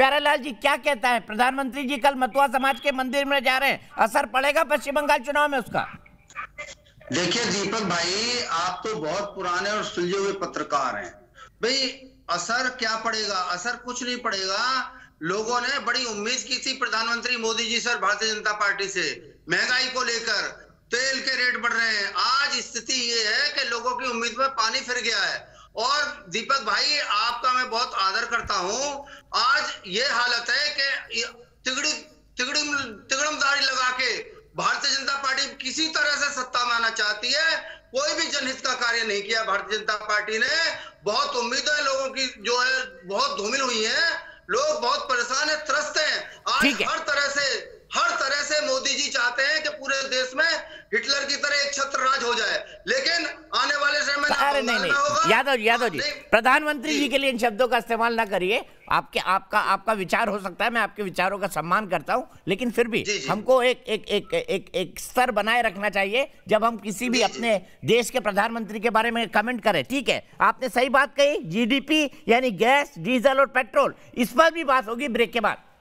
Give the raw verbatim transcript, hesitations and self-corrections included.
प्यारेलाल जी क्या कहता है? प्रधानमंत्री जी कल मतुआ समाज के मंदिर में जा रहे हैं, असर पड़ेगा पश्चिम बंगाल चुनाव में उसका? देखिए दीपक भाई, आप तो बहुत पुराने और सुलझे हुए पत्रकार हैं भाई। असर क्या पड़ेगा? असर कुछ नहीं पड़ेगा। लोगों ने बड़ी उम्मीद की थी प्रधानमंत्री मोदी जी से, भारतीय जनता पार्टी से, महंगाई को लेकर, तेल के रेट बढ़ रहे हैं। आज स्थिति ये है कि लोगों की उम्मीद में पानी फिर गया है। और दीपक भाई, आपका मैं बहुत आदर करता हूं। आज ये हालत है कि तिगड़ी तिगड़ी तिगड़मदारी लगा के भारतीय जनता पार्टी किसी तरह से सत्ता में आना चाहती है। कोई भी जनहित का कार्य नहीं किया भारतीय जनता पार्टी ने। बहुत उम्मीदें लोगों की जो है बहुत धूमिल हुई हैं। लोग बहुत परेशान है, त्रस्त हैं। आज हर तरह से हर तरह से मोदी जी चाहते हैं कि पूरे देश में हिटलर की तरह एक छत्र राज हो जाए, लेकिन आने वाले समय में अरे नहीं नहीं यादव जी यादव जी प्रधानमंत्री जी के लिए इन शब्दों का इस्तेमाल ना करिए। आपके आपका आपका विचार हो सकता है, मैं आपके विचारों का सम्मान करता हूं, लेकिन फिर भी जी, जी, हमको एक एक एक एक एक स्तर बनाए रखना चाहिए जब हम किसी भी अपने देश के प्रधानमंत्री के बारे में कमेंट करें। ठीक है, आपने सही बात कही। जीडीपी यानी गैस, डीजल और पेट्रोल, इस पर भी बात होगी ब्रेक के बाद।